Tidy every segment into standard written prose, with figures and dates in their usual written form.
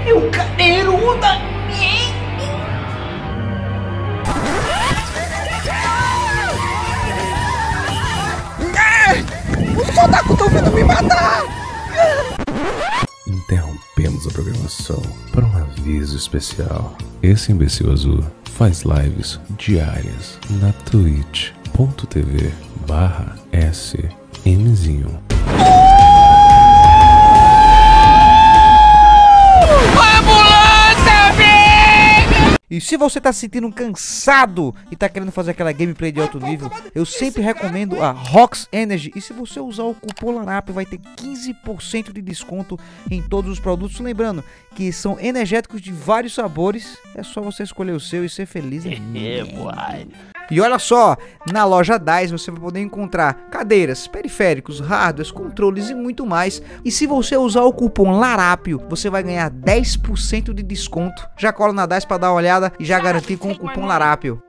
Eu cadeiruda! Os soldados estão vindo me matar! Interrompemos a programação para um aviso especial. Esse imbecil azul faz lives diárias na twitch.tv/smzinho. E se você tá se sentindo cansado e tá querendo fazer aquela gameplay de alto nível, eu sempre recomendo a Rox Energy. E se você usar o cupom LARAP, vai ter 15% de desconto em todos os produtos. Lembrando que são energéticos de vários sabores. É só você escolher o seu e ser feliz. E olha só, na loja DICE você vai poder encontrar cadeiras, periféricos, hardwares, controles e muito mais. E se você usar o cupom LARAPIO, você vai ganhar 10% de desconto. Já cola na DICE para dar uma olhada e já garantir com o cupom LARAPIO.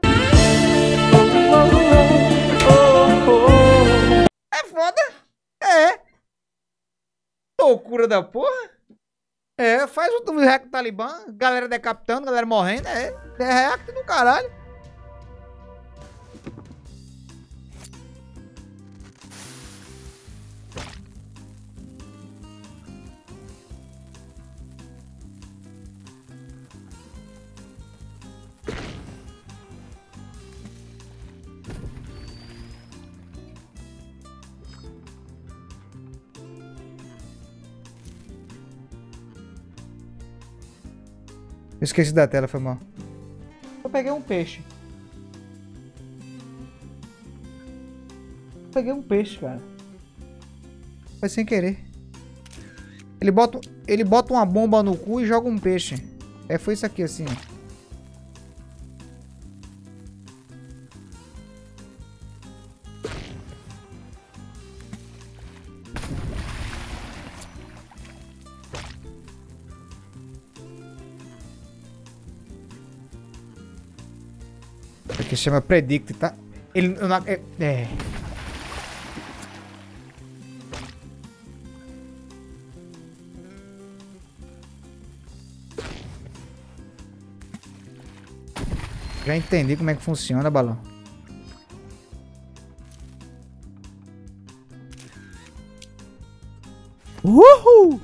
É foda? É. Loucura da porra. É, faz o react Talibã, galera decapitando, galera morrendo. É react do caralho. Esqueci da tela, foi mal. Eu peguei um peixe. Peguei um peixe, cara. Foi sem querer. Ele bota uma bomba no cu e joga um peixe. É, foi isso aqui assim, ó. Que chama Predict, tá? Ele não... É. Já entendi como é que funciona, balão. Uhul!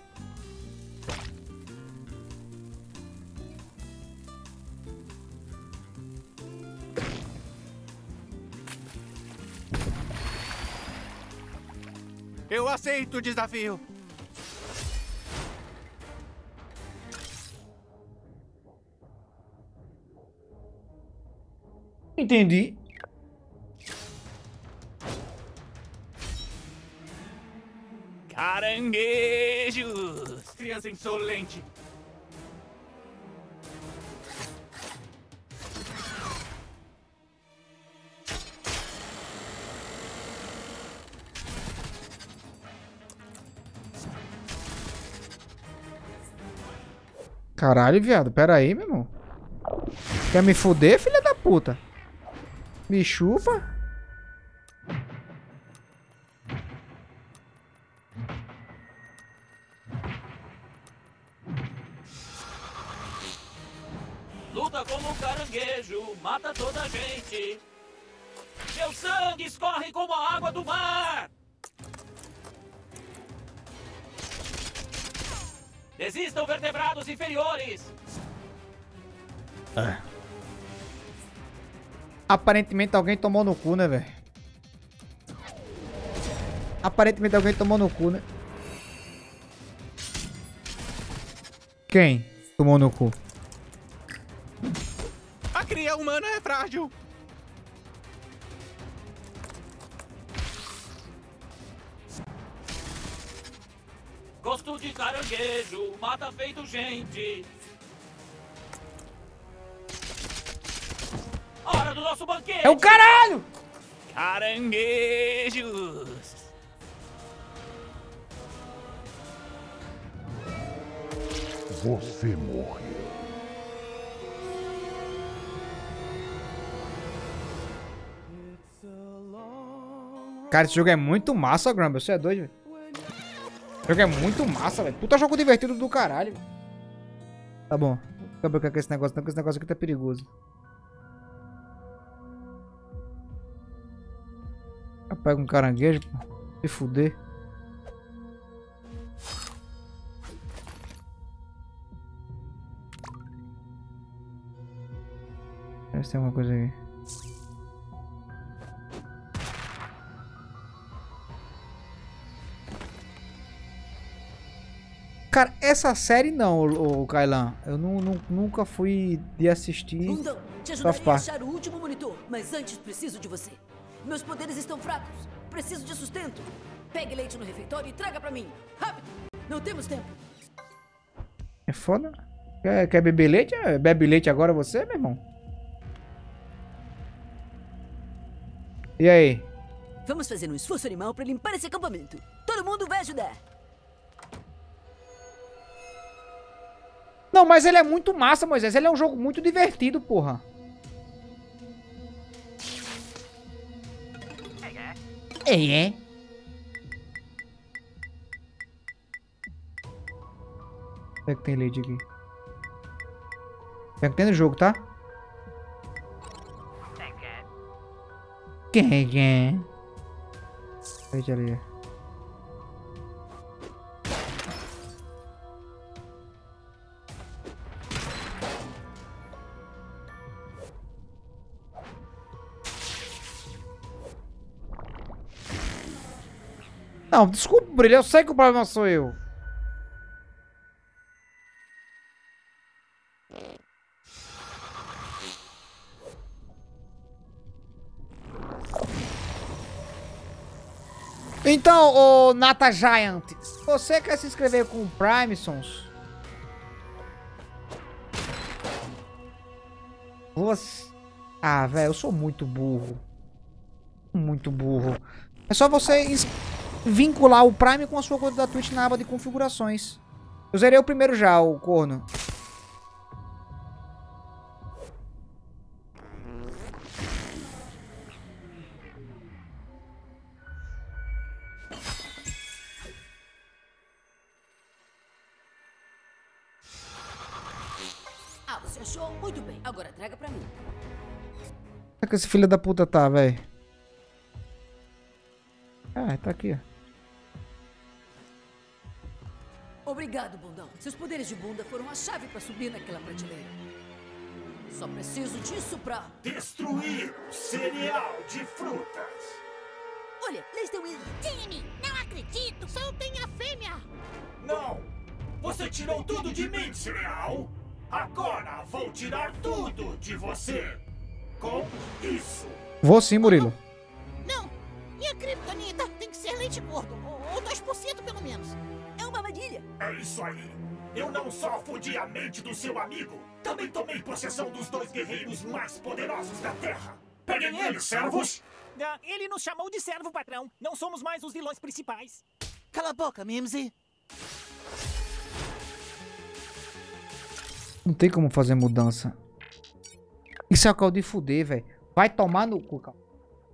Eu aceito o desafio. Entendi. Caranguejos! Criança insolente. Caralho, viado. Pera aí, meu irmão. Quer me fuder, filha da puta? Me chupa. Luta como um caranguejo, mata toda a gente. Seu sangue escorre como a água do mar. Desistam, vertebrados inferiores! Aparentemente alguém tomou no cu, né, velho? Aparentemente alguém tomou no cu, né? Quem tomou no cu? A cria humana é frágil. Gosto de caranguejo, mata feito gente. Hora do nosso banquete! É o caralho! Caranguejos! Você morreu. Cara, esse jogo é muito massa, Grumble. Você é doido, velho. Esse jogo é muito massa, velho. Puta jogo divertido do caralho. Tá bom. Não vou brincar com esse negócio não, porque esse negócio aqui tá perigoso. Eu pego um caranguejo, pô. Se fuder. Deixa eu ver se tem alguma coisa aqui. Cara, essa série não, o Kailan. Eu nunca fui de assistir. Bundão, te ajudarei a achar o último monitor, mas antes preciso de você. Meus poderes estão fracos. Preciso de sustento. Pegue leite no refeitório e traga pra mim. Rápido! Não temos tempo. É foda. Quer beber leite? Bebe leite agora você, meu irmão? E aí? Vamos fazer um esforço animal pra limpar esse acampamento. Todo mundo vai ajudar. Não, mas ele é muito massa, Moisés. Ele é um jogo muito divertido, porra. É. Onde é que tem leite aqui? É que tem no jogo, tá? Quem é? Leite ali. Não, desculpa, Brilho, eu sei que o problema sou eu. Então, ô Nata Giant, você quer se inscrever com o Primesons? Você... Ah, velho, eu sou muito burro. Muito burro. É só você vincular o Prime com a sua conta da Twitch na aba de configurações. Eu zerei o primeiro já, o corno. Ah, você achou? Muito bem. Agora traga pra mim. Onde é que esse filho da puta tá, velho? Ah, tá aqui, ó. Obrigado, bundão. Seus poderes de bunda foram a chave pra subir naquela prateleira. Só preciso disso pra... Destruir o cereal de frutas. Olha, eles estão indo. Timmy, não acredito! Soltem a fêmea! Não! Você tirou tudo de mim, cereal! Agora vou tirar tudo de você! Com isso! Vou sim, Murilo. Não! E a criptonita tem que ser leite gordo, ou 2% pelo menos. É uma armadilha. É isso aí! Eu não só fudi a mente do seu amigo, também tomei possessão dos 2 guerreiros mais poderosos da Terra! Peguem eles, servos! Ele nos chamou de servo, patrão. Não somos mais os vilões principais. Cala a boca, Mimsy. Não tem como fazer mudança. Isso é o caldo de fuder, velho. Vai tomar no cu, cara.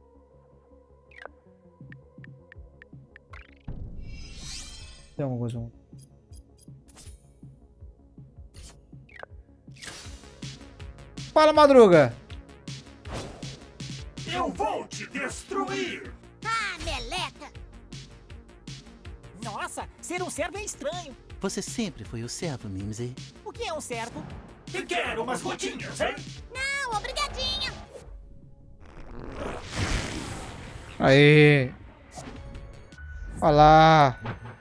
Tem alguma coisa? Fala, Madruga. Eu vou te destruir! Ah, meleca! Nossa, ser um servo é estranho. Você sempre foi o servo, Mimsy. O que é um servo? E quero umas gotinhas, hein? Não, obrigadinho! Aê. Olá.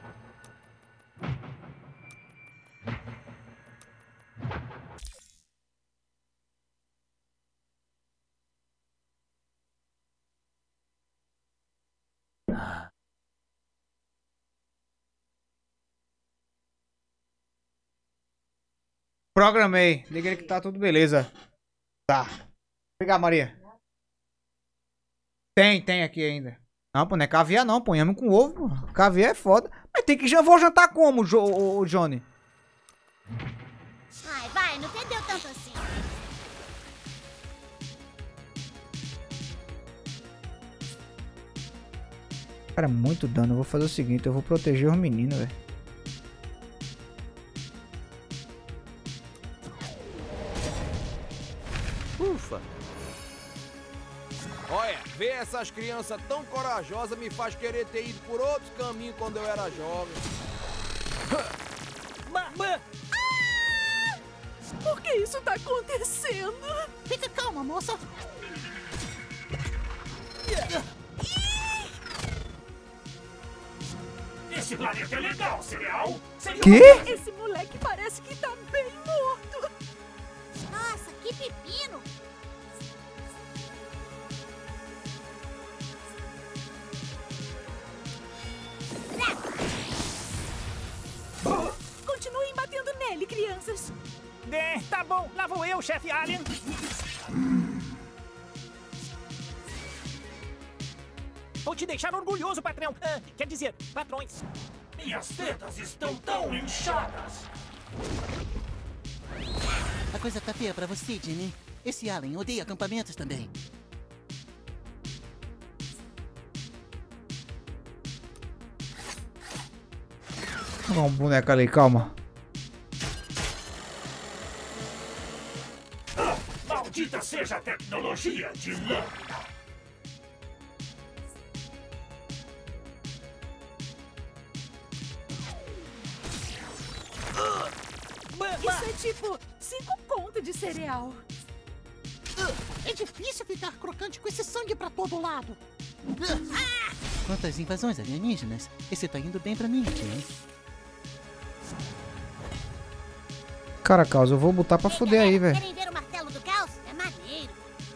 Programei. Liguei que tá tudo beleza. Tá. Obrigado, Maria. Tem aqui ainda. Não, pô, não é caviar não, ponhamos com ovo, pô. Caviar é foda. Mas tem que já vou jantar como, o Johnny? Ai, vai, não perdeu tanto assim. Cara, é muito dano. Eu vou fazer o seguinte, eu vou proteger os meninos, velho. Ufa! Olha, ver essas crianças tão corajosas me faz querer ter ido por outros caminhos quando eu era jovem. Por que isso tá acontecendo? Fica calma, moça. Esse planeta é legal, cereal. Seria Quê? Esse moleque parece que tá bem morto. Nossa, que pepino. Continuem batendo nele, crianças. Tá bom, lá vou eu, chefe Alien. Vou te deixar orgulhoso, patrão. Quer dizer, patrões. Minhas tetas estão tão inchadas. A coisa tá feia pra você, Jimmy. Esse Allen odeia acampamentos também. Olha um boneco ali, calma. Maldita seja a tecnologia de lâmina. Isso é tipo 5 contos de cereal. É difícil ficar crocante com esse sangue pra todo lado. Quanto às invasões alienígenas, esse tá indo bem pra mim, Jimmy. Cara, Caos, eu vou botar pra fuder aí, velho. Querem ver o martelo do caos? É maneiro.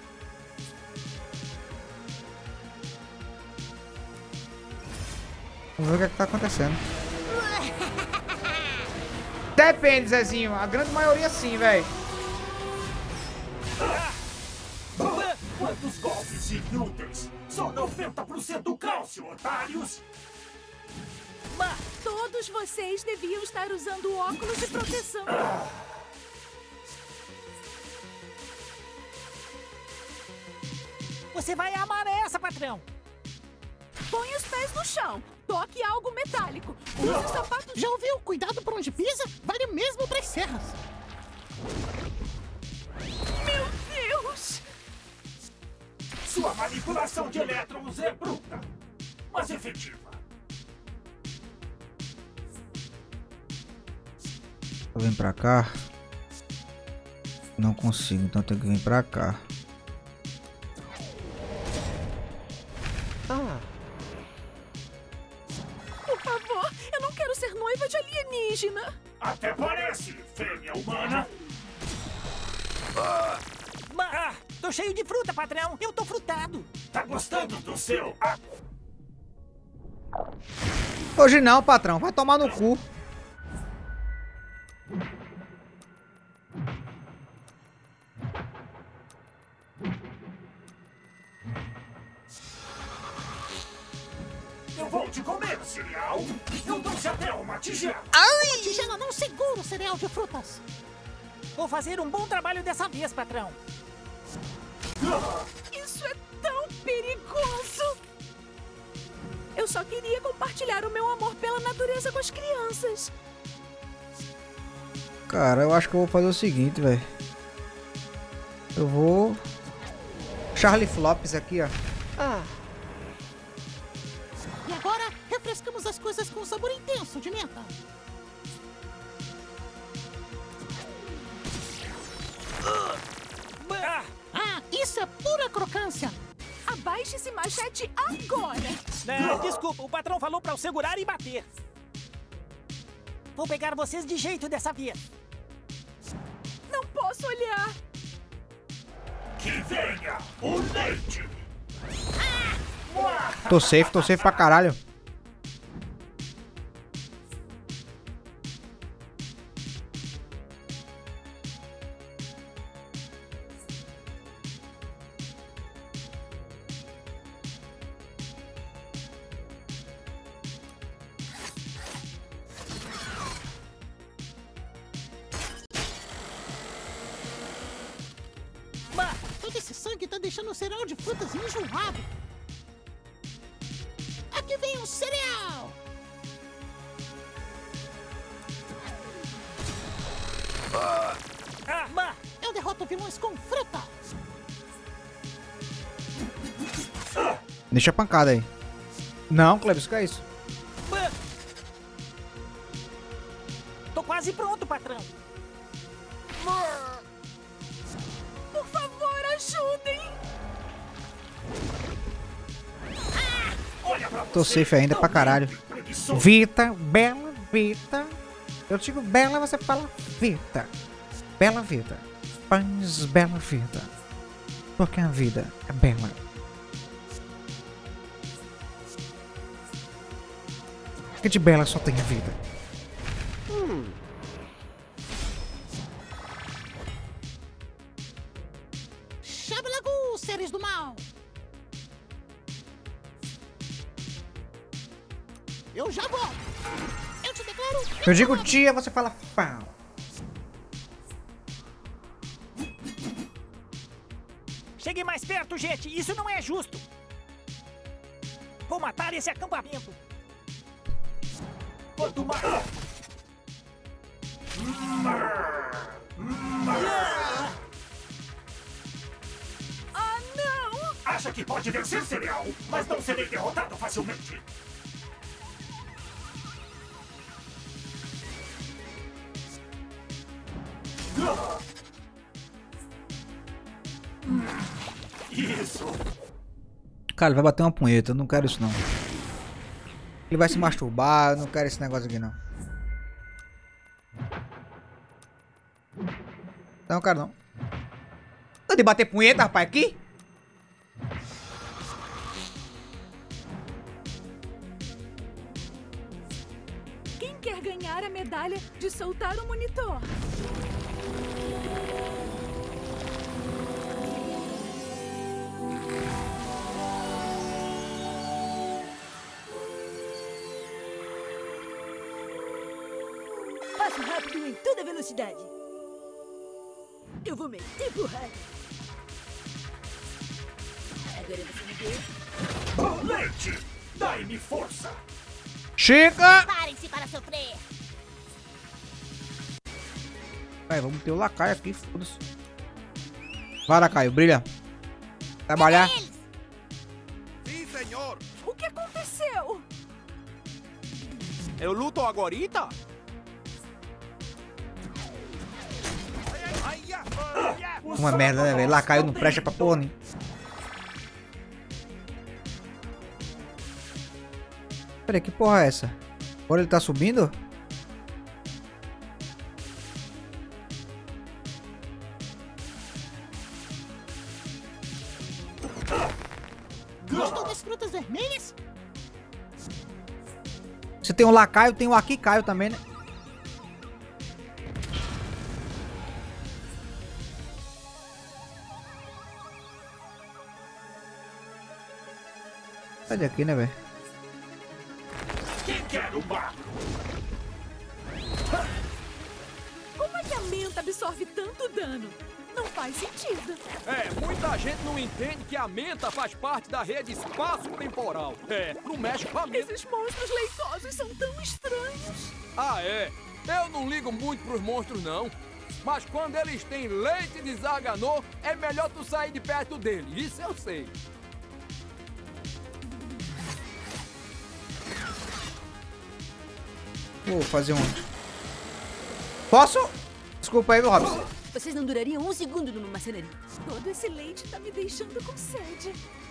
Vamos ver o que é que tá acontecendo. Depende, Zezinho. A grande maioria sim, velho. Quantos golpes inúteis! Só 90% cálcio, otários! Todos vocês deviam estar usando óculos de proteção. Você vai amar essa, patrão. Põe os pés no chão. Toque algo metálico. Use os sapatos. Já ouviu? Cuidado por onde pisa? Vale mesmo pras serras. Meu Deus! Sua manipulação de elétrons é bruta, mas efetiva. Eu venho pra cá. Não consigo, então eu tenho que vir pra cá. Por favor, eu não quero ser noiva de alienígena. Até parece, fêmea humana. Tô cheio de fruta, patrão. Eu tô frutado. Tá gostando do seu... Hoje não, patrão. Vai tomar no cu. Eu vou te comer, cereal. Eu trouxe até uma tigela. Uma tigela não segura o cereal de frutas. Vou fazer um bom trabalho dessa vez, patrão. Isso é tão perigoso. Eu só queria compartilhar o meu amor pela natureza com as crianças. Cara, eu acho que eu vou fazer o seguinte, velho. Eu vou... Charlie Flops aqui, ó. E agora, refrescamos as coisas com sabor intenso de menta. Isso é pura crocância. Abaixe esse machete agora. Desculpa, o patrão falou pra eu segurar e bater. Vou pegar vocês de jeito dessa vez. Não posso olhar. Que venha o leite. Tô safe pra caralho. Todo esse sangue tá deixando o cereal de frutas enjoado. Aqui vem um cereal. Eu derroto vilões com fruta. Deixa a pancada aí. Não, Cleves, que é isso? Tô quase pronto, patrão. Por favor, ajudem! Tô safe ainda pra caralho. Vita, bela Vita. Eu digo bela, você fala Vita. Bela Vita. Pães, bela Vita. Porque a vida é bela. Que de bela só tem a vida. Xabalagu, seres do mal. Eu já volto. Eu te declaro. Eu digo tia, você fala pau. Chegue mais perto, gente. Isso não é justo. Vou matar esse acampamento. Quanto mais... Ah, não! Acha que pode vencer, Cereal, mas não serei derrotado facilmente. Isso. Cara, ele vai bater uma punheta. Eu não quero isso, não. Ele vai se masturbar. Eu não quero esse negócio aqui, não. Não, cara, não. Tá de bater punheta, rapaz, aqui? Quem quer ganhar a medalha de soltar o monitor? Passo rápido em toda velocidade. Eu vou meter porrada. Agora você me deu. Leite, dai-me força. Chega! Parem-se para sofrer. Vai, vamos ter o lacaio aqui, foda-se. Vai, lacaio, brilha. Trabalhar. Sim, senhor. O que aconteceu? Eu luto agorita? Uma merda, né, velho? Lacaio não presta pra porra, né? Peraí, que porra é essa? Agora ele tá subindo? Gostou das frutas vermelhas? Você tem um lacaio, tem um aqui caio também, né? Sai daqui, né, velho? Quem quer o barco? Como é que a menta absorve tanto dano? Não faz sentido. Muita gente não entende que a menta faz parte da rede espaço-temporal. Não mexe com a menta. Esses monstros leitosos são tão estranhos. Ah, é? Eu não ligo muito pros monstros, não. Mas quando eles têm leite de Zaganô, é melhor tu sair de perto dele. Isso eu sei. Vou fazer um... Posso? Desculpa aí, meu Robson. Vocês não durariam um segundo numa marcenaria. Todo esse leite tá me deixando com sede.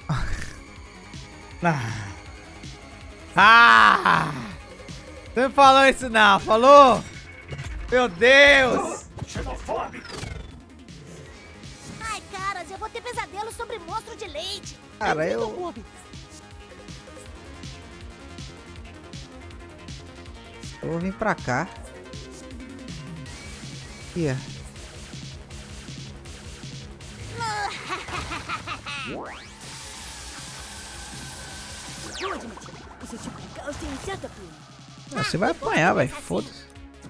Você não falou isso não, falou? Meu Deus! Xenofóbico. Ai, caras, eu vou ter pesadelo sobre monstro de leite. Cara, eu... Bob. Eu vou vir pra cá. Aqui, ó. Vou admitir, o seu tipo de caos tem um certo apelo. Você vai apanhar, velho. Foda-se.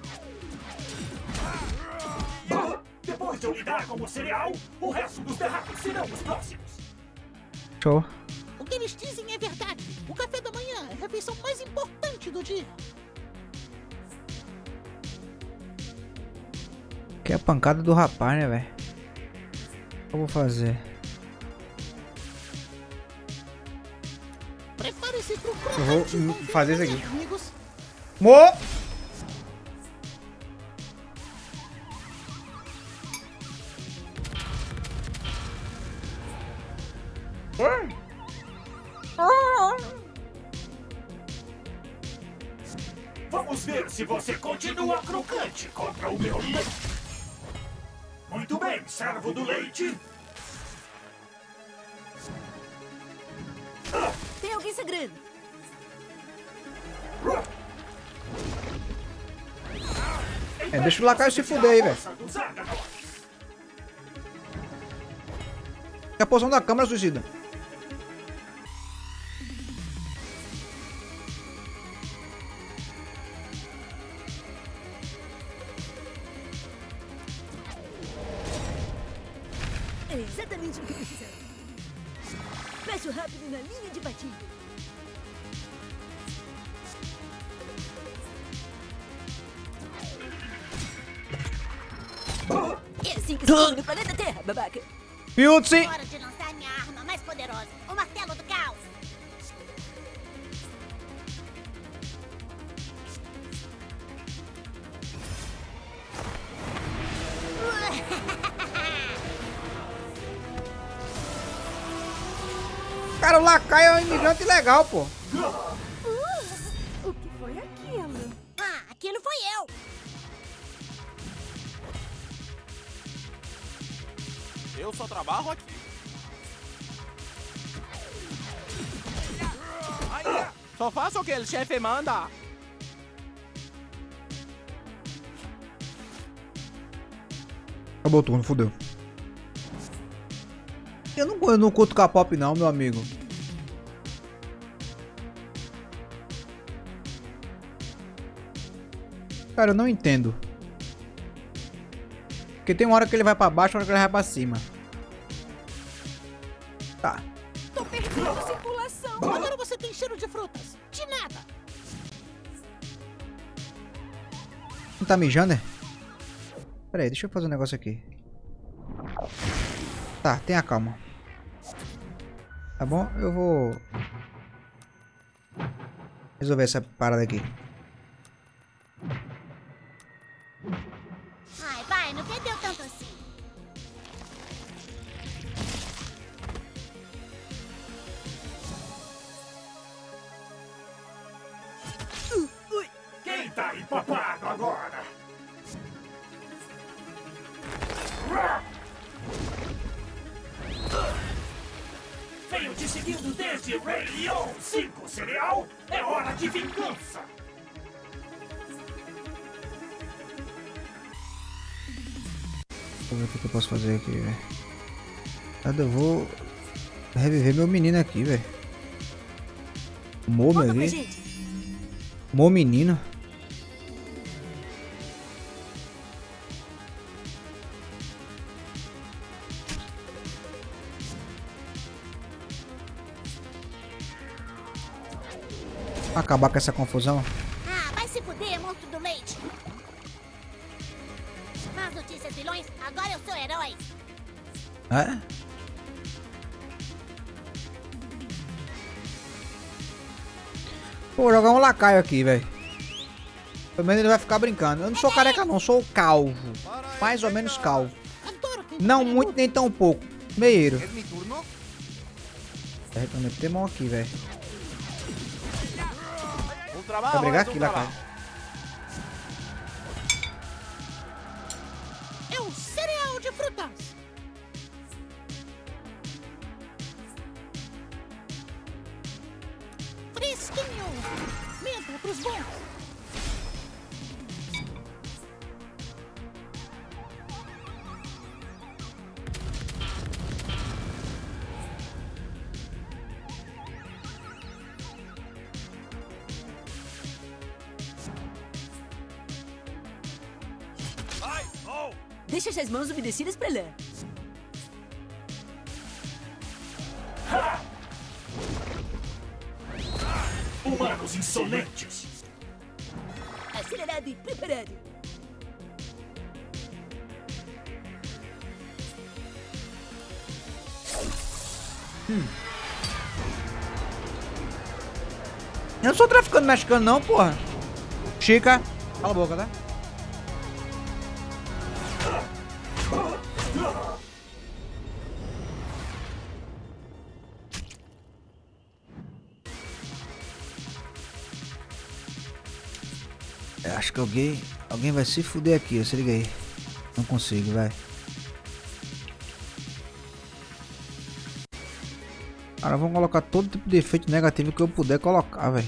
Depois de eu lidar com o cereal, o resto dos terráqueos serão os próximos. Show. O que eles dizem é verdade. O café da manhã é a refeição mais importante do dia. Que é a pancada do rapaz, né, velho? O que eu vou fazer? vou fazer isso aqui. Amigos, Mo! Vamos ver se você continua crocante contra o meu leite. Muito bem, servo do leite. Tem alguém sangrando. Deixa o lacaio se fuder aí, velho. É a posição da câmera, suicida. É exatamente o que precisamos. Peço rápido na linha de batida. É assim que se come no planeta Terra, babaca. Piutzi! hora de lançar minha arma mais poderosa, o Martelo do Caos. Cara, o lacaio é um imigrante legal, pô. O que foi aquilo? Ah, aquilo foi eu. Eu só trabalho aqui. Só faço o que o chefe manda. Acabou o turno, fodeu. Eu não curto K-pop não, meu amigo. Cara, eu não entendo. Porque tem uma hora que ele vai pra baixo, uma hora que ele vai pra cima. Tá. Tô perdendo circulação. Agora você tem cheiro de frutas. De nada. Não tá mijando, é? Pera aí, deixa eu fazer um negócio aqui. Tá, tenha calma. Tá bom? Eu vou resolver essa parada aqui. Ai, vai, não perdeu tanto assim. Quem tá empapado agora? Venho te seguindo desde Rei Leon 5, cereal. É hora de vingança. Deixa eu ver o que eu posso fazer aqui, velho. Eu vou reviver meu menino aqui, velho. Mo, meu ali. Mo menino. Acabar com essa confusão. Ah, vai se fuder, monstro do leite. Más notícias, vilões. Agora eu sou herói. É? Vou jogar um lacaio aqui, velho. Pelo menos ele vai ficar brincando. Eu não sou careca não, sou calvo. Mais ou menos calvo. Não muito nem tão pouco. Meieiro. Vai meter mão aqui, velho. Vai brigar aqui, lacaio. É um cereal de frutas. Fresquinho. Menta pros bons. Deixa essas mãos umedecidas pra lá. Humanos insolentes. Acelerado e preparado. Eu não sou traficante mexicano não, porra. Chica, cala a boca, tá? Eu acho que alguém vai se fuder aqui, se liga aí. Não consigo, vai. Cara, vamos colocar todo tipo de efeito negativo que eu puder colocar, velho.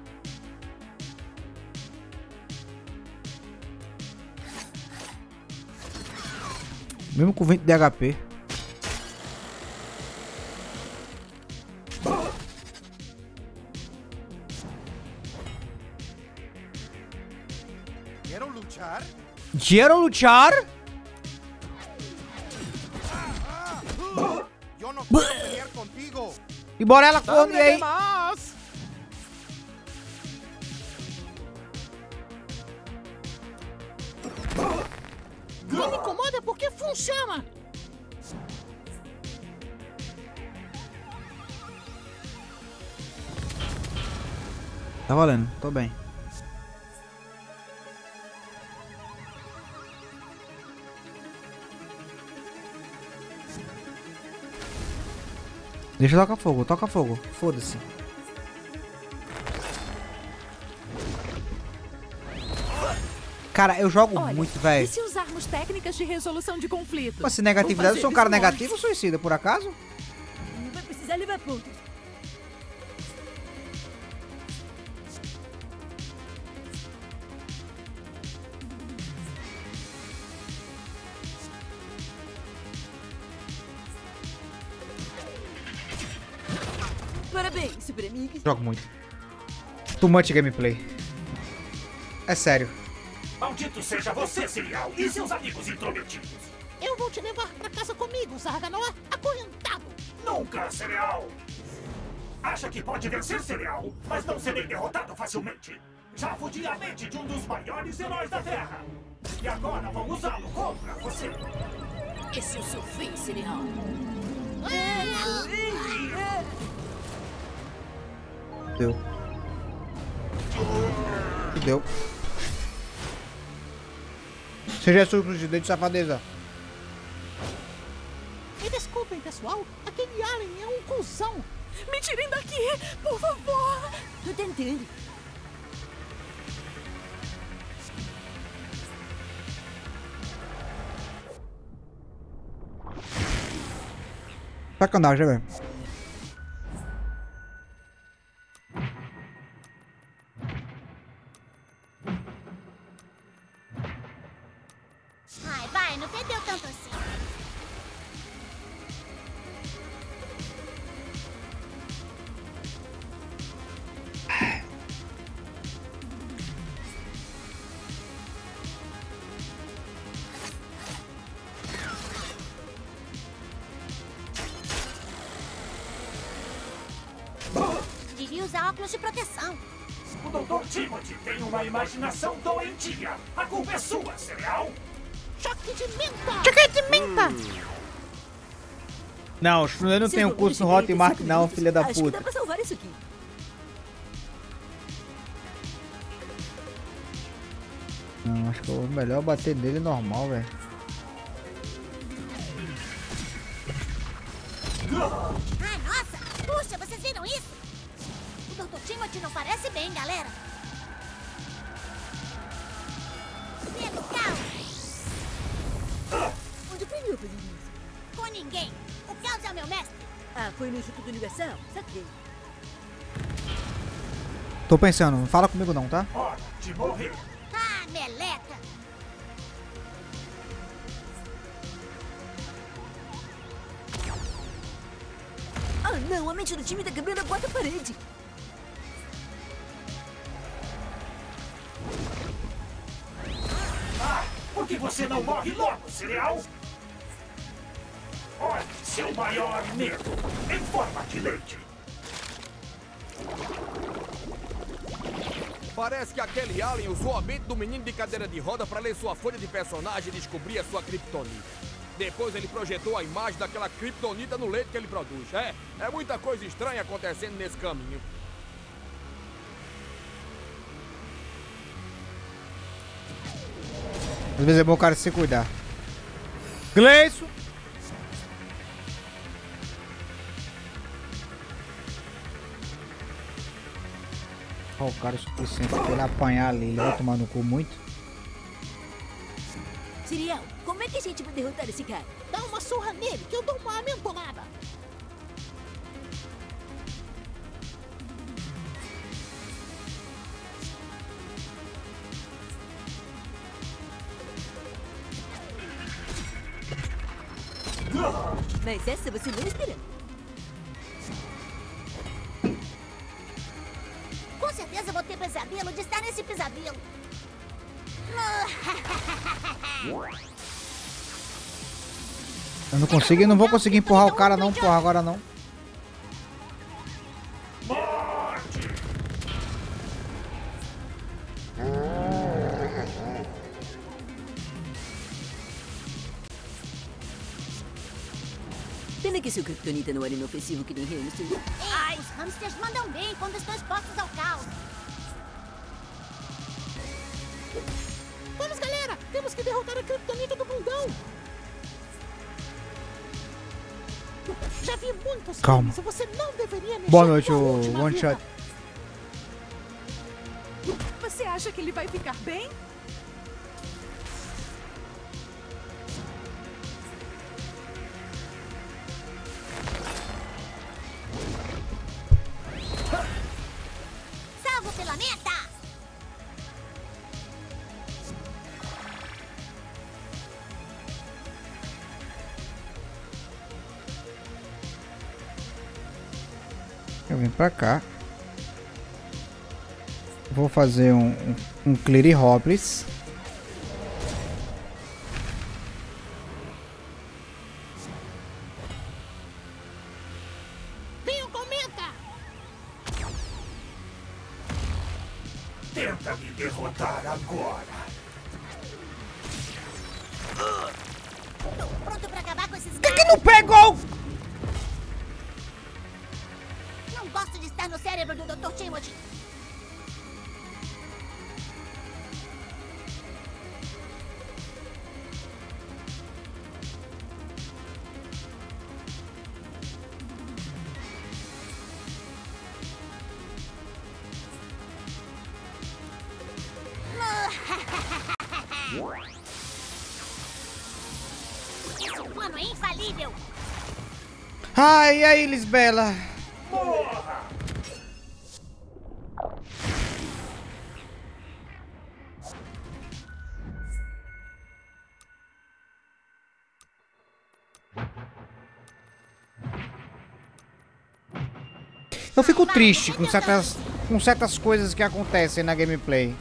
Mesmo com 20 de HP. Quero lutar? E bora ela corre aí. Não me incomoda porque funciona. Tá valendo, tô bem. Deixa eu toca fogo, foda-se. Cara, eu jogo muito, velho. E se usarmos técnicas de resolução de conflito? Mas se negatividade, eu sou um cara negativo ou suicida, por acaso? Não vai precisar levar pontos. Parabéns, Super Amigos. Jogo muito. Too much gameplay. É sério. Maldito seja você, Cereal, e seus amigos intrometidos. Eu vou te levar pra casa comigo, Zarganoa, acorrentado. Nunca, Cereal. Acha que pode vencer, Cereal, mas não serei derrotado facilmente. Já fudi a mente de um dos maiores heróis da Terra. E agora vou usá-lo contra você. Esse é o seu fim, Cereal. Deu. Deu. Seja surpreendido de safadeza. Me desculpem, pessoal. Aquele alien é um cuzão. Me tirem daqui, por favor. Tô tentando. Sacanagem, velho. Ai, vai, não perdeu tanto assim. Devia usar óculos de proteção. O Dr. Timothy tem uma imaginação doentia. A culpa é sua, Cereal. Choque de menta! Choque de menta! Não, eu não tenho curso no Hotmart não, filha da Acho que dá puta. pra salvar isso aqui. Não, acho que é melhor bater nele normal, velho. Ai, nossa! Puxa, vocês viram isso? O Dr. Timothy não parece bem, galera. Medo, caos! Onde aprendeu a fazer isso? Com ninguém. O caos é o meu mestre. Ah, foi no Instituto Universal? Saquei. Tô pensando, não fala comigo não, tá? Hora de morrer. Ah, meleca! Ah, não, a mente do time tá quebrando a quarta parede. Ah, por que você não morre logo, Cereal? Olha, seu maior medo, em forma de leite. Parece que aquele alien usou a mente do menino de cadeira de roda para ler sua folha de personagem e descobrir a sua kryptonita. Depois ele projetou a imagem daquela kryptonita no leite que ele produz. É muita coisa estranha acontecendo nesse caminho. Às vezes é bom o cara se cuidar. Gleison! Ó, o cara o suficiente pra ele apanhar ali. Ele vai tomar no cu muito. Siriel, como é que a gente vai derrotar esse cara? Dá uma surra nele que eu dou uma mentolada. Mas essa você não esperou. Com certeza vou ter pesadelo de estar nesse pesadelo. Eu não consigo e não vou conseguir empurrar o cara não, porra, agora não. Pena que seu Kryptonita não era inofensivo que nem hamster. Ai, os hamsters mandam bem quando estão expostos ao caos. Vamos, galera! Temos que derrotar a Kryptonita do bundão! Já vi muitos Calma. filmes, você não deveria mexer. Boa noite, com a o última One vida. Shot. Você acha que ele vai ficar bem? Salvo pela meta! Eu vim pra cá. Vou fazer um Cleary Hopeless. Venham com meta! Tenta me derrotar agora. Tô pronto pra acabar com esses Por que não pegou? Não gosto de estar no cérebro do Dr. Timothy. Esse plano é infalível. Ai, e aí, Lisbela? Eu fico triste com certas coisas que acontecem na gameplay.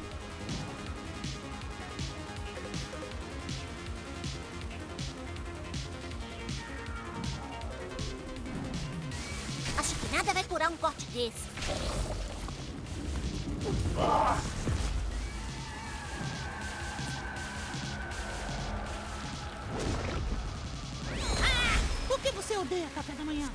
Acho que nada vai curar um corte desse. Por que você odeia café da manhã?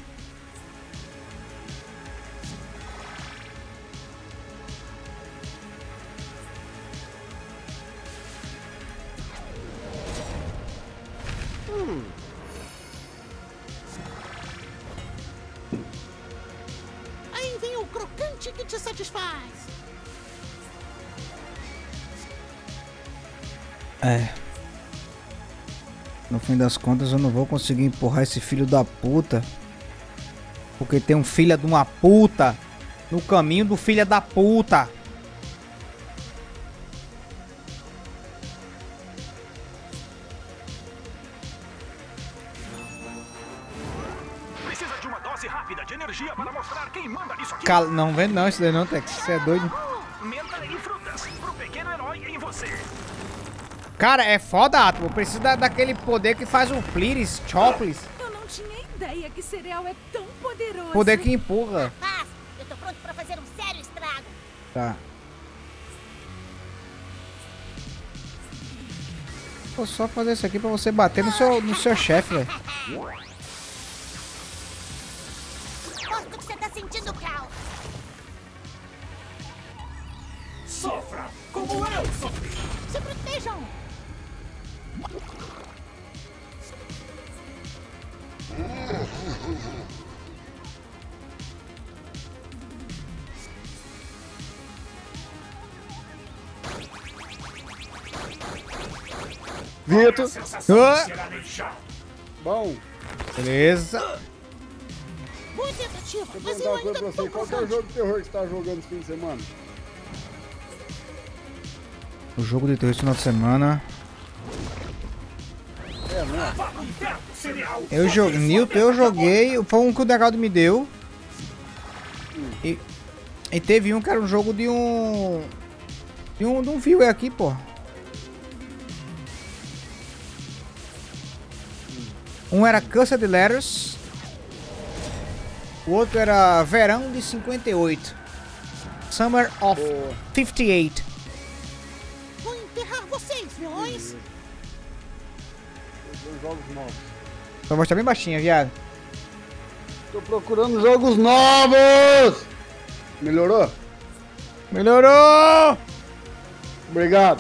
Aí vem o crocante que te satisfaz. É. No fim das contas eu não vou conseguir empurrar esse filho da puta. Porque tem um filho de uma puta no caminho do filho da puta. Precisa de uma dose rápida de energia para mostrar quem manda nisso aqui. Não vem não, isso daí não, Tex. Você é doido. Menta e frutas pro pequeno herói em você. Cara, é foda, Atmo. Precisa daquele poder que faz o Pliris, Choplis. Eu não tinha ideia que cereal é tão poderoso. Poder que empurra. Rapaz, eu tô pronto pra fazer um sério estrago. Tá. Vou só fazer isso aqui pra você bater no seu chefe, velho. Gosto que você tá sentindo caos. Sofra como eu sofri. Se protejam! Vitor. Oh. Bom. Beleza. Boa tentativa, Deixa eu mas perguntar eu uma coisa ainda pra tô você. Qual que é o jogo de terror que você tá jogando esse fim de semana? O jogo de terror esse final de semana. É, né? Eu joguei. Newton, eu joguei. Foi um que o Degaldo me deu. E teve um que era um jogo de um. De um viewer aqui, pô. Um era Cursed Letters. O outro era Verão de 58. Summer of 58. Vou enterrar vocês, vilões. Jogos novos. Sua voz tá bem baixinha, viado. Tô procurando jogos novos! Melhorou? Melhorou! Obrigado.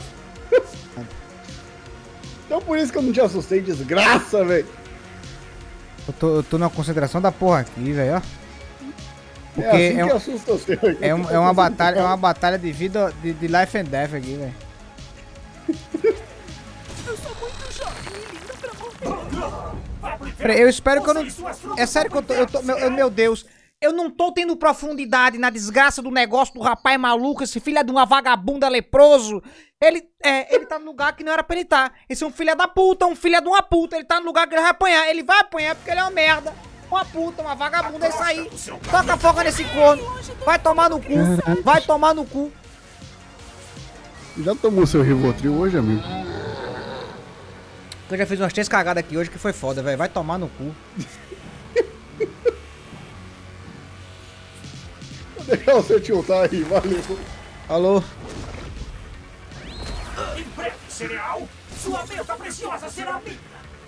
Então por isso que eu não te assustei, desgraça, velho. Eu tô na concentração da porra aqui, velho, ó. Porque é assim que assusta você. É uma batalha de vida, de life and death aqui, velho. Eu sou muito jovem e linda pra morrer. Peraí, eu espero que eu não... É sério que eu tô... Meu Deus. Eu não tô tendo profundidade na desgraça do negócio do rapaz maluco, esse filho é de uma vagabunda leproso. Ele tá no lugar que não era pra ele estar. Esse é um filho da puta, um filho de uma puta. Ele tá no lugar que ele vai apanhar. Ele vai apanhar porque ele é uma merda. Uma puta, uma vagabunda, é isso aí. Toca fogo nesse corno. Vai tomar no cu. Vai tomar no cu. Já tomou seu Rivotril hoje, amigo? Eu já fiz umas 3 cagadas aqui hoje que foi foda, velho. Vai tomar no cu. Vou deixar você tiltar aí, valeu. Alô? Em breve, cereal, sua menta preciosa será minha.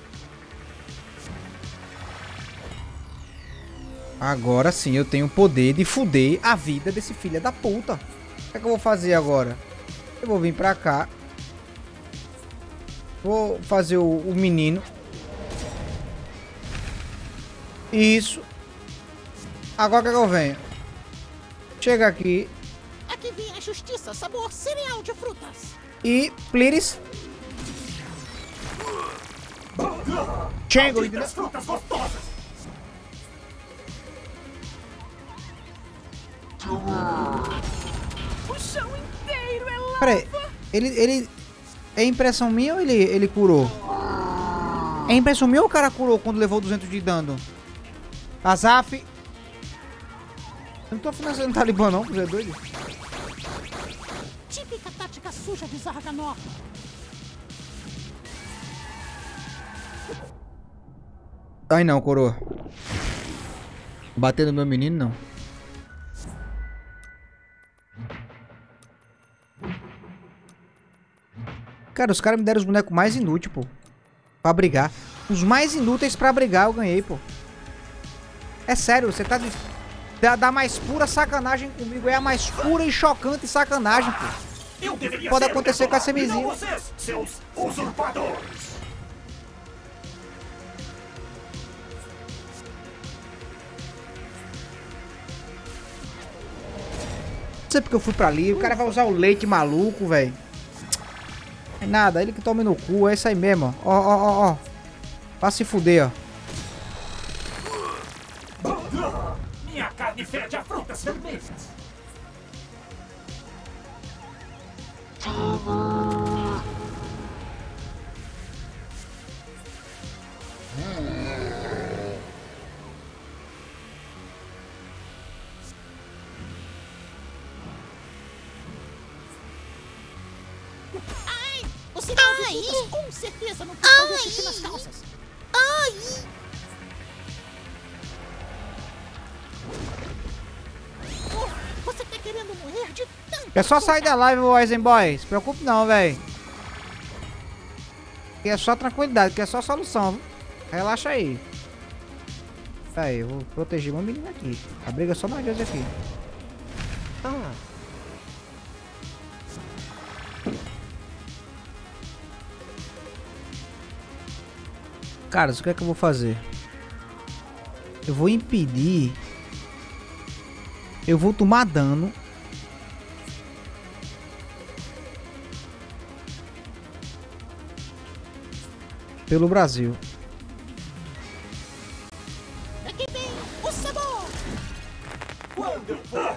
Agora sim eu tenho o poder de fuder a vida desse filho da puta. O que é que eu vou fazer agora? Eu vou vir pra cá. Vou fazer o menino. Isso. Agora o que é que eu venho? Chega aqui. Aqui vem a justiça, sabor cereal de frutas. E, please. Chango, entendeu? Frutas gostosas. O chão inteiro é lava. Peraí, ele... É impressão minha ou ele curou? É impressão minha ou o cara curou quando levou 200 de dano? Azaf. Eu não tô financiando Talibã não, você é doido? Típica tática suja de Zarganor. Ai não, coroa. Bater no meu menino não. Cara, os caras me deram os bonecos mais inúteis, pô. Pra brigar. Os mais inúteis pra brigar eu ganhei, pô. É sério, você tá da mais pura sacanagem comigo. É a mais pura e chocante sacanagem, pô. Pode acontecer com a semizinha. Vocês, seus usurpadores. Não sei porque eu fui pra ali. O cara vai usar o leite maluco, velho. É nada, ele que tome no cu. É isso aí mesmo, ó. Ó. Vai se fuder, ó. Minha carne fede a frutas vermelhas. Ai, o cereal de frutas com certeza não tem fazer xixi nas calças. Ai! Você tá querendo morrer de tanto. É só sair da live, Eisenboy. Se preocupe não, velho. Que é só tranquilidade, que é só solução, viu? Relaxa aí. Aí, eu vou proteger uma menina aqui. A briga é só nós dois aqui. Cara, o que é que eu vou fazer? Eu vou impedir. Eu vou tomar dano. pelo Brasil. Aqui vem o sabor. Quando eu for.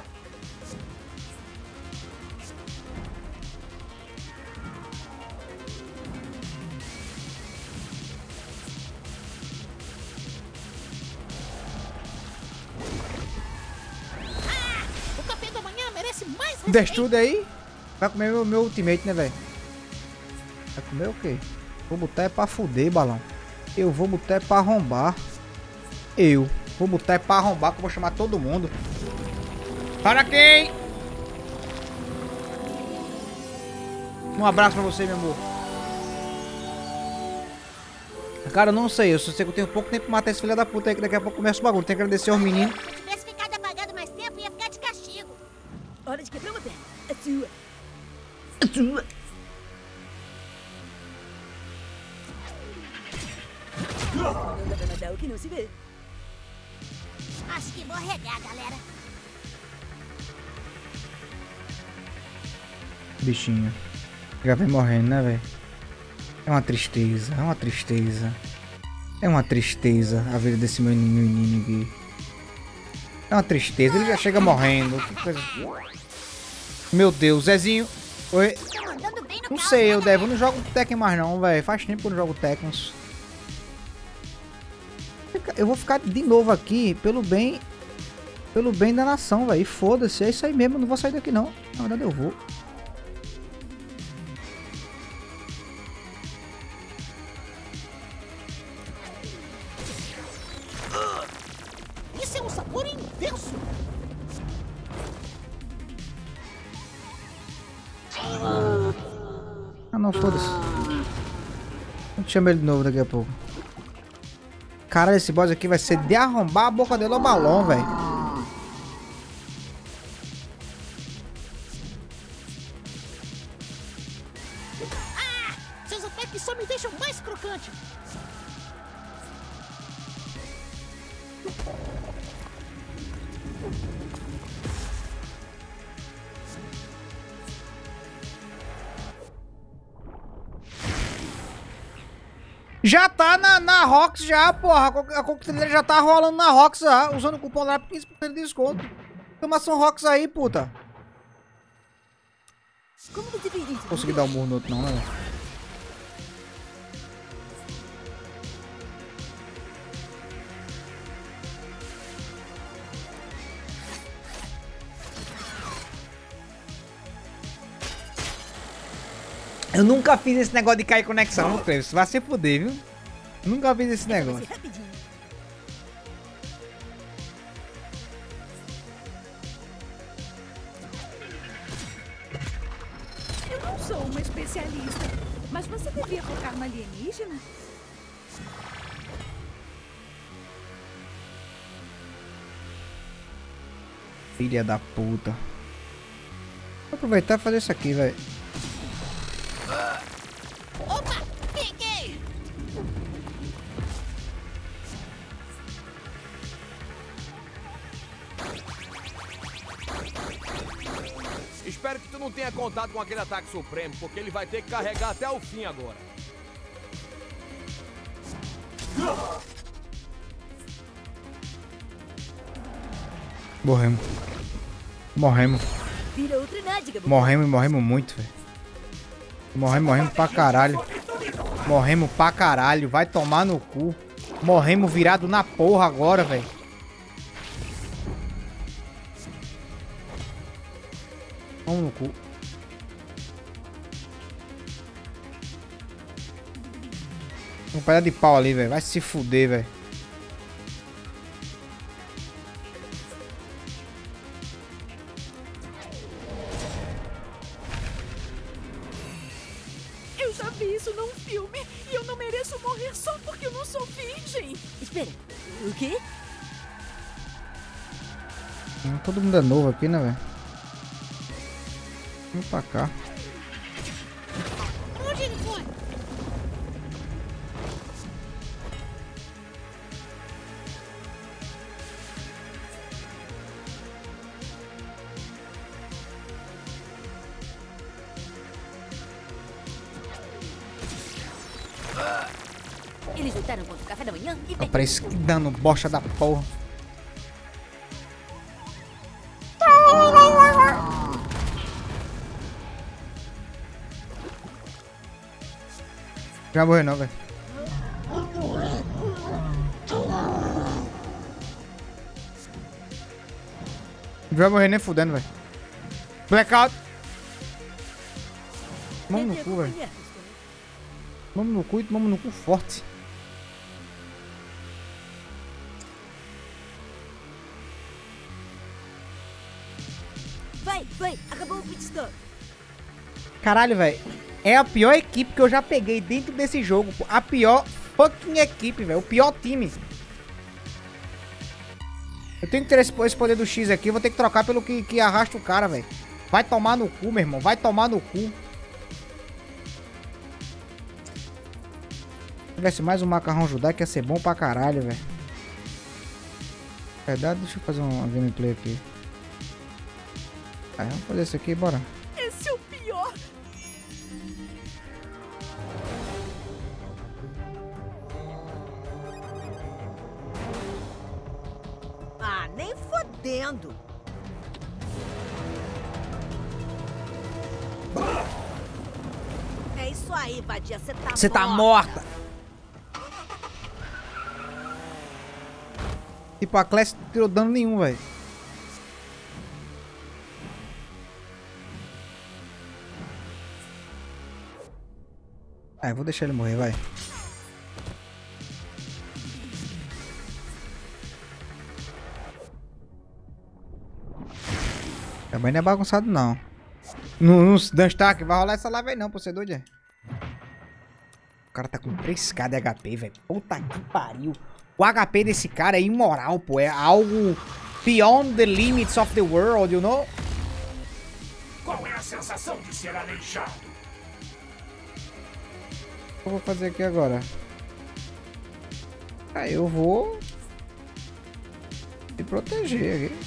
O café da manhã merece mais respeito. Destrude aí. Vai comer meu ultimate, né, velho? Vai comer o quê? Vou botar é pra fuder, balão. Eu vou botar é pra arrombar. Eu vou botar é pra arrombar, que eu vou chamar todo mundo. Para quem? Um abraço pra você, meu amor. Cara, eu não sei. Eu só sei que eu tenho pouco tempo pra matar esse filho da puta aí, que daqui a pouco começa o bagulho. Tem que agradecer aos meninos. Se tivesse ficado apagado mais tempo, ia ficar de castigo. Hora de quebrar uma perna. É sua. É sua. Não dá pra matar o que não se vê. Acho que vou regar, galera. Bichinho. Já vem morrendo, né, velho? É uma tristeza, é uma tristeza. É uma tristeza a vida desse meu menino aqui. É uma tristeza, ele já chega morrendo. Que coisa... Meu Deus, Zezinho. Oi. Não sei, eu devo. Eu não jogo Tekken mais não, velho. Faz tempo que eu não jogo Tekken. Eu vou ficar de novo aqui pelo bem da nação, velho. Foda-se, é isso aí mesmo. Eu não vou sair daqui não. Na verdade eu vou. Isso é um sabor intenso. Ah não, foda-se. Eu te chamo ele de novo daqui a pouco. Caralho, esse boss aqui vai ser de arrombar a boca dele ao balão, velho. Ah! Seus ataques só me deixam mais crocante. Já tá na Rox já, porra. A coqueteleira já tá rolando na Rox já. Usando o cupom lá por 15% de desconto. Exclamação Rox aí, puta. Como você fez isso? Consegui dar um murro no outro não, né? Eu nunca fiz esse negócio de cair conexão, não creio. Você vai se fuder, viu? Eu nunca fiz esse negócio. Eu não sou uma especialista, mas você devia focar no alienígena? Filha da puta. Vou aproveitar e fazer isso aqui, velho. Opa! Peguei! Espero que tu não tenha contado com aquele ataque supremo, porque ele vai ter que carregar até o fim agora. Morremos. Morremos. Vira outra nádega. Morremos muito, velho. Morremos pra caralho. Morremos pra caralho. Vai tomar no cu. Morremos virado na porra agora, velho. Vamos no cu. Um pedaço de pau ali, velho. Vai se fuder, velho. Eu já vi isso num filme e eu não mereço morrer só porque eu não sou virgem. Espera, o quê? Todo mundo é novo aqui, né, velho? Vamos pra cá. Onde ele foi? Eles lutaram contra o café da manhã e Pra esse dano bosta da porra. Já morreu não, velho. Não vai morrer nem fudendo, velho. Blackout. Tomamos no cu, velho. Tomamos no cu e tomamos no cu forte. Vai, acabou o pit stop. Caralho, velho. É a pior equipe que eu já peguei dentro desse jogo. A pior fucking equipe, velho. O pior time. Eu tenho que ter esse poder do X aqui. Eu vou ter que trocar pelo que arrasta o cara, velho. Vai tomar no cu, meu irmão. Vai tomar no cu. Se tivesse mais um macarrão judaico, ia ser bom pra caralho, velho. Verdade, deixa eu fazer uma gameplay aqui. Aí, vamos fazer isso aqui, bora. Esse é o pior. Ah, nem fodendo. É isso aí, vadia. Você tá morta. Tipo, a Clash não tirou dano nenhum, velho. Vou deixar ele morrer, vai. Também não é bagunçado, não. No Dunstark, vai rolar essa live aí não, pô, você é doido, é? O cara tá com 3k de HP, velho. Puta que pariu. O HP desse cara é imoral, pô. É algo beyond the limits of the world, you know? Qual é a sensação de ser aleijado? O que eu vou fazer aqui agora? Aí eu vou me proteger aqui.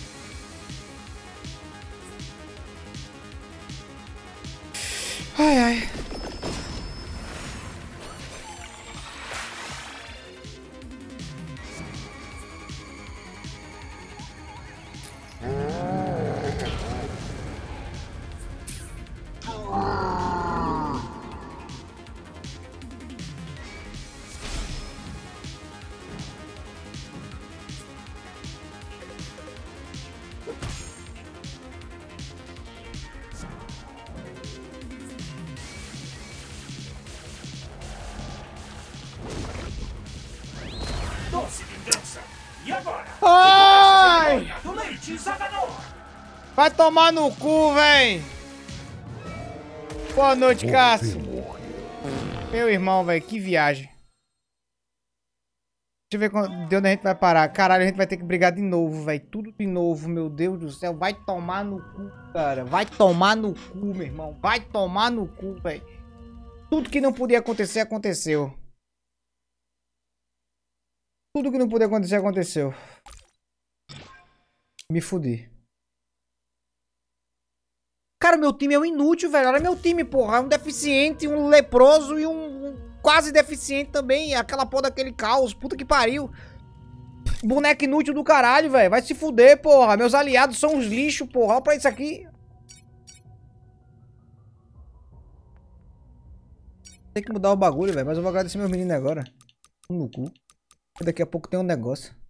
Ai, ai. Doce vingança. E agora? Ai! Do leite Zagador. Vai tomar no cu, véi! Boa noite, Cássio. Meu irmão, velho, que viagem. Deixa eu ver de onde a gente vai parar. Caralho, a gente vai ter que brigar de novo, velho. Tudo de novo, meu Deus do céu. Vai tomar no cu, cara. Vai tomar no cu, meu irmão. Vai tomar no cu, velho. Tudo que não podia acontecer, aconteceu. Tudo que não podia acontecer, aconteceu. Me fudi. Cara, meu time é um inútil, velho. Olha meu time, porra. Um deficiente, um leproso e um quase deficiente também. Aquela porra daquele caos. Puta que pariu. Boneco inútil do caralho, velho. Vai se fuder, porra. Meus aliados são uns lixos, porra. Olha pra isso aqui. Tem que mudar o bagulho, velho. Mas eu vou agradecer meus meninos agora. No cu. Daqui a pouco tem um negócio.